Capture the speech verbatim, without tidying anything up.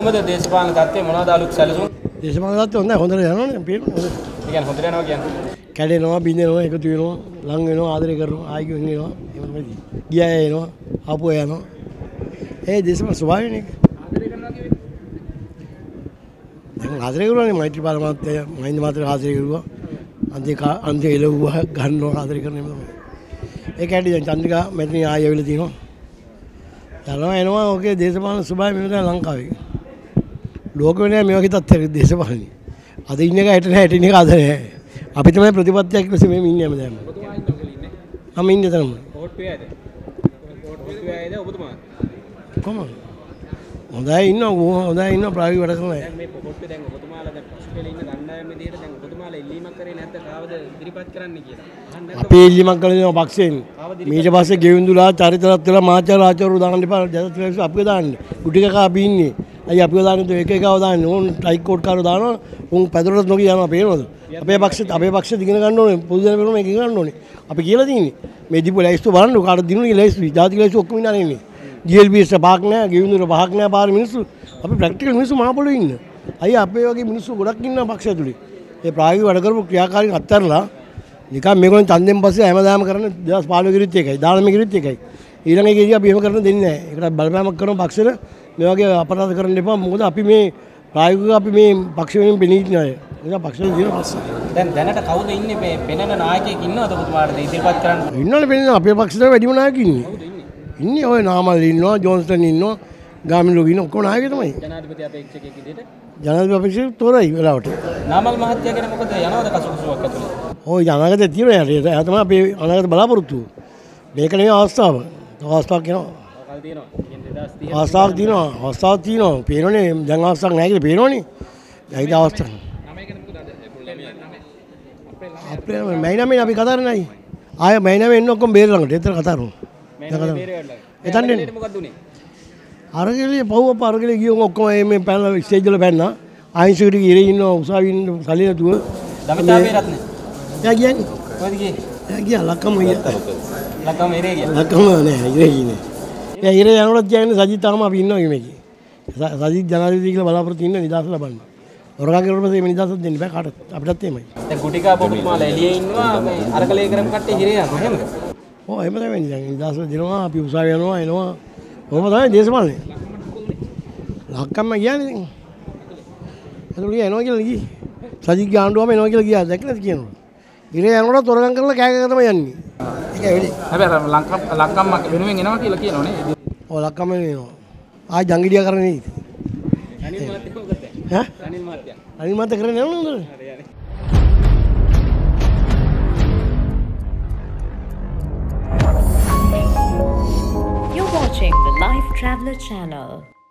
මොකද දේශපාලන තත්ත්වය මොනවද අලුත් සැලසුම්? දේශපාලන තත්ත්වය හොඳයි හොඳට යනවනේ පේනවා. ඒ කියන්නේ හොඳට යනවා කියන්නේ. කැඩෙනවා බින්දෙනවා එකතු වෙනවා ලං වෙනවා ආදරය කරනවා ආයි වෙනවා එහෙම තමයි. ගියා එනවා ආපුව යනවා. ඒ දේශපාලන ස්වභාවයනේ. ආදරය කරනවා කියන්නේ. දැන් ආදරය කරනවානේ මෛත්‍රීපාල මහත්තයා මහින්ද මහත්තයා ආදරය කරුවා. අන්තික අන්තික එළවුවා ගන්නවා ආදරය කරනවා තමයි. ඒක ඇටි දැන් චන්ද්‍රිකා මෙතන ආයෙ ඇවිල්ලා තිනවා. යනවා එනවා ඔකේ දේශපාලන ස්වභාවය මෙතන ලංකාවේ. ලෝක වෙන්නේ මේ වගේ තත්ත්වයක දේශපාලනේ. අද ඉන්න එක හිට නැහැ හිටින එක අද නැහැ. අපි තමයි ප්‍රතිපත්තියක් ලෙස මේ ඉන්නේ හැමදාම. ඔබතුමා ඉන්නව කියලා ඉන්නේ. මම ඉන්නේ තමයි. ඕට්ටුවේ ඇද? ඕට්ටුවේ ඇද ඔබතුමා? කොහොමද? හොඳයි ඉන්නවා හොඳයි ඉන්නවා ප්‍රායෝගික වැඩ කරනවා. දැන් මේ ඕට්ටුවේ දැන් ඔබතුමාලා දැන් පසුපෙළ ඉන්න දණ්ඩායම විදිහට දැන් ඔබතුමාලා ඉල්ලීමක් කරේ නැත්නම් කාවද ඉදිරිපත් කරන්න කියලා. අපි ඉල්ලීමක් කළේ නෝ පක්ෂයෙන්. ඊට පස්සේ ගෙවිඳුලා චරිතරත් වෙලා මාචාර ආචාරු දාන්න එපා. ජනත්‍රාක්ෂ අපිව දාන්න. කුටිකක අපි ඉන්නේ. අය අපිව දාන්නේ එක එකව දාන්නේ. ඕන් ටයික් කෝඩ් කාරෝ දානවා. උන් පැදුරට නොගිය යනවා පේනවද? අපේ පක්ෂ අපේ පක්ෂ දිගන ගන්න ඕනේ. පොදු ජන පෙරමුණ මේක ගන්න ඕනේ. අපි කියලා තියෙන්නේ. මේ දීපු ලයිස්තු බලන්න කාටද දිනුනේ ලයිස්තු. ජාතික ලයිස්තු ඔක්කොම ඉන්න ඉන්නේ. ජී එල් බී එස් පහක් නෑ, ගෙවිඳුර පහක් නෑ පාර මිනිස්සු. අපි ප්‍රැක්ටිකල් මිනිස්සු මහ පොළොවේ ඉන්න. අය අපේ වගේ මිනිස්සු ගොඩක් ඉන්නවා පක්ෂ ඇතුලේ. ඒ ප්‍රායෝගික වැඩ කරපු ක්‍රියාකාරීන් අත්හැරලා නිකන් මේගොල්ලන් ඡන්දෙන් පස්සේ හැමදාම කරන දෙදහස් පහළොව කිරිත් එකයි දානම කිරිත් එකයි ඊළඟ එකේදී අපි එහෙම කරන්න දෙන්නේ නැහැ. ඒකට බලපෑමක් කරන පක්ෂෙට මේ වගේ අපරාධ කරන්න එපා. මොකද අපි මේ ප්‍රායෝගිකව අපි මේ පක්ෂ වෙනින් පෙනී ඉන්නේ. ඒක පක්ෂවල දින පස්සේ. දැන් දැනට කවුද ඉන්නේ මේ පෙනෙන නායකයෙක් ඉන්නවද ඔබතුමාට ඉදිරිපත් කරන්න? ඉන්නවනේ පෙනෙන අපේ පක්ෂේ වැඩිම නායක ඉන්නේ. කවුද ඉන්නේ? ඉන්නේ ඔය නාමල් ඉන්නවා, ජෝන්ස්ටන් ඉන්නවා, ගාමිණී ලෝක ඉන්නවා. ඔක්කොම නායක තමයි. ජනාධිපති අපේක්ෂකයෙක් විදිහට. ජනාධිපති අපේක්ෂක තොරයි වෙලාවට. නාමල් මහත්තයා ගැන මොකද යනවද කසුකුසුවක් ඇතුලේ? ඔය අනාගතේ තියෙනවා යට. එයා තමයි අපේ අනාගත බලාපොරොත්තු. මේක නෙවෙයි අවස්ථාව. අවස්ථාවක් එනවා. අවකල් තියෙනවා. අවස්ථාවක් තියෙනවා. අවස්ථාවක් තියෙනවා. පේනෝනේ දැන් අවස්ථාවක් නැහැ කියලා පේනෝනේ. ඇයිද අවස්ථාවක්? නමයි ගැන මොකද අපේ මයි නමේ අපි කතා කරන්නේ. ආයෙ මයි නමේ එන්න ඔක්කොම බේර ළඟට. එතන කතා කරමු. මයි නමේ බේර වෙන්න. එතන දෙන්න. මොකක්ද උනේ? අරගලේ පව්ව අරගලේ ගියෝ ඔක්කොම මේ පැනලා ස්ටේජ් වල පැන්නා. ආයින්සුට ගිරේ ඉන්න උසාවියෙන් සල්ලි නැතුව. දමිතාවේ රත්නේ. එයා කියන්නේ කොහෙද ගියේ? එයා ගියා ලක්කම ගියා. ලක්කම ඉරේ ගියා. ලක්කම නෑ ඉරේ ගියේ. එයා ඉරේ යනකොට කියන්නේ සජිත් තාම අපි ඉන්නවා මේකේ. සජිත් ජනාධිපති කියලා බලාපොරොත්තු ඉන්න නිදාස ලබන්න. හොරගා කරුවට පස්සේ මේ නිදාසක් දෙන්න බෑ කාටවත්. අපිටත් එහෙමයි. දැන් කුටිකා පොතුමාලා එළියේ ඉන්නවා මේ අරකලේ කරමු කට්ටිය ඉරේ යනවා එහෙමද? ඔව් එහෙම තමයි වෙන්නේ. දැන් නිදාස දෙනවා අපි උසාවිය යනවා එනවා. කොහොමද තමයි දේශපාලනේ? ලක්කම කියන්නේ දැන්. එතකොට යනවා කියලා ගියේ. සජිත් ගාණ්ඩුවම එනවා කියලා ගියා දැක්කද කියනවා. ඉරේ යනකොට තොරගම් කරලා කෑ කෑ තමයි යන්නේ. ඒකයි වෙලේ. හැබැයි ලංකම් ලංකම් වෙනුවෙන් එනවා කියලා කියනවා නේ. ඔව් ලංකම් එනවා. ආයි ජංගිඩියා කරන්නේ නේ. අනිල් මහත්තයා මොකද? ඈ? අනිල් මහත්තයා. අනිල් මහත්තයා කරන්නේ නෑ නේද? හරි හරි. You're watching the Lifetraveler channel.